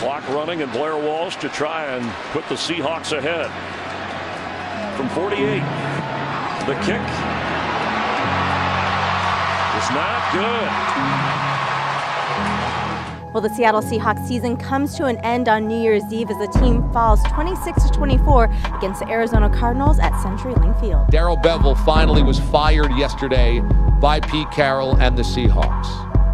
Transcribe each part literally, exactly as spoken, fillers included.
Clock running, and Blair Walsh to try and put the Seahawks ahead. From forty-eight, the kick is not good. Well, the Seattle Seahawks season comes to an end on New Year's Eve as the team falls twenty-six to twenty-four against the Arizona Cardinals at CenturyLink Field. Darrell Bevell finally was fired yesterday by Pete Carroll and the Seahawks.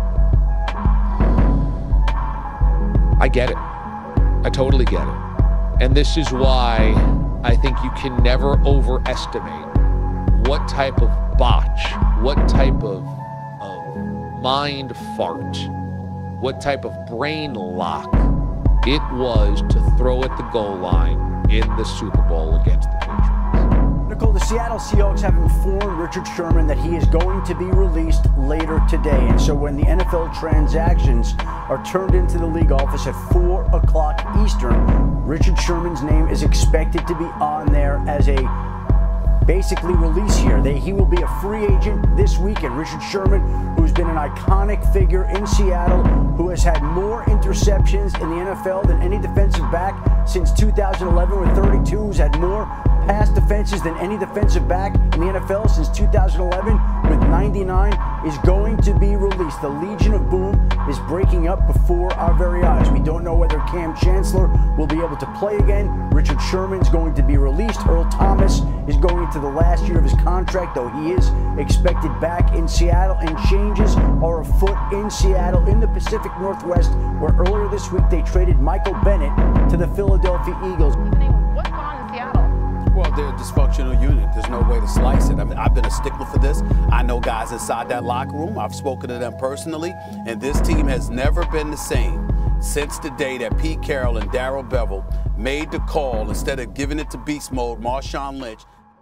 I get it. I totally get it. And this is why I think you can never overestimate what type of botch, what type of, of mind fart, what type of brain lock it was to throw at the goal line in the Super Bowl against the Patriots. Micheal, the Seattle Seahawks have informed Richard Sherman that he is going to be released later today. And so when the N F L transactions are turned into the league office at four o'clock Eastern, Richard Sherman's name is expected to be on there as a basically release here. They, he will be a free agent this weekend. Richard Sherman, who's been an iconic figure in Seattle, who has had more interceptions in the N F L than any defensive back since two thousand eleven with thirty-two, who's had more pass defenses than any defensive back in the N F L since two thousand eleven with ninety-nine, is going to be released. The Legion of Boom is breaking up before our very eyes. We don't know whether Cam Chancellor will be able to play again. Richard Sherman's going to be released. Earl Thomas is going into the last year of his contract, though he is expected back in Seattle, and changes are afoot in Seattle in the Pacific Northwest, where earlier this week they traded Micheal Bennett to the Philadelphia Eagles. What's going on in Seattle? Well, they're a dysfunctional unit. There's no way to slice it. I mean, I've been a stickler for this. I know guys inside that locker room. I've spoken to them personally, and this team has never been the same since the day that Pete Carroll and Darrell Bevell made the call, instead of giving it to beast mode, Marshawn Lynch.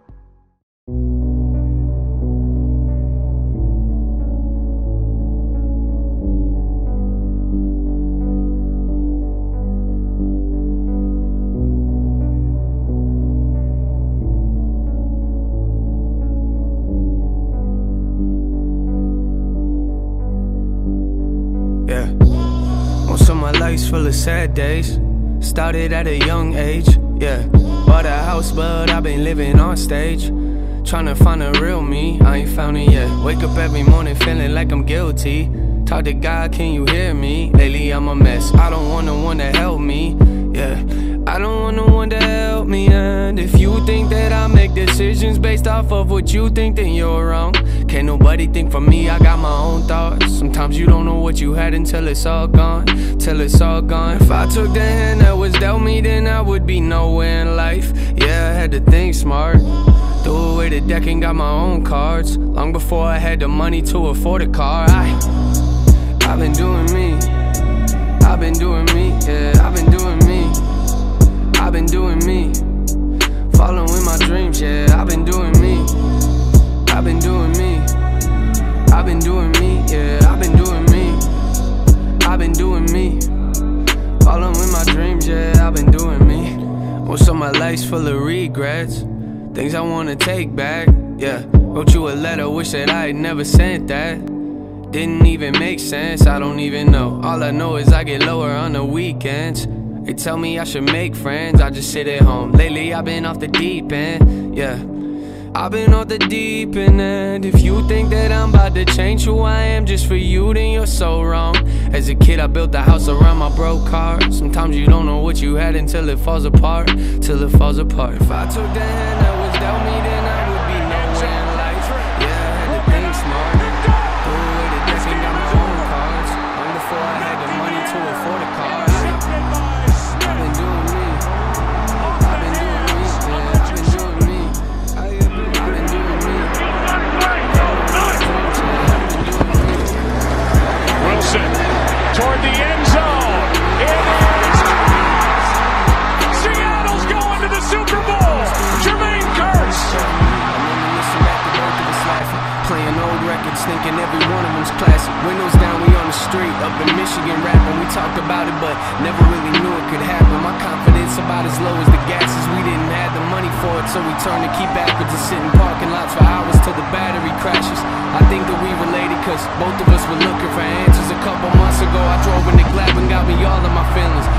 Yeah, most of my life's full of sad days. Started at a young age, yeah. Bought a house, but I've been living on stage. Tryna find a real me, I ain't found it yet. Wake up every morning feeling like I'm guilty. Talk to God, can you hear me? Lately I'm a mess, I don't want no one to help me, yeah. I don't want no one to help me, and if you think that I make decisions based off of what you think, then you're wrong. Can't nobody think for me, I got my own thoughts. Sometimes you don't know what you had until it's all gone, till it's all gone. If I took the hand that was dealt me, then I would be nowhere in life. Yeah, I had to think smart, threw away the deck and got my own cards. Long before I had the money to afford a car. I, I've been doing me, I've been doing me, yeah, I've been doing me. I've been doing me, following my dreams, yeah, I've been doing me. I've been doing me, I've been doing me, yeah, I've been doing me. I've been doing me, following my dreams, yeah, I've been doing me. Most of my life's full of regrets, things I wanna take back, yeah. Wrote you a letter, wish that I had never sent that. Didn't even make sense, I don't even know. All I know is I get lower on the weekends. They tell me I should make friends, I just sit at home. Lately I've been off the deep end, yeah. I've been off the deep end, and if you think that I'm about to change who I am just for you, then you're so wrong. As a kid I built a house around my broke car. Sometimes you don't know what you had until it falls apart, till it falls apart. If I took the hand that was dealt me, then I would be nowhere in life. Yeah, I had to think smart, threw away the desk and got my own cards. Long before I had the money to afford a car. Toward the end zone. It is. Seattle's going to the Super Bowl. Jermaine Kearse. Playing old records, thinking every one of them's classic. Windows down, we on the street, up in Michigan rapping. We talked about it, but never really knew it could happen. My confidence about as low as the gas is. We didn't have the money for it, so we turned to keep backwards and sit in parking lots for hours till the battery crashes. I think that we related, cause both of us were looking for answers. A couple months ago, I drove into Glad and got me all of my feelings.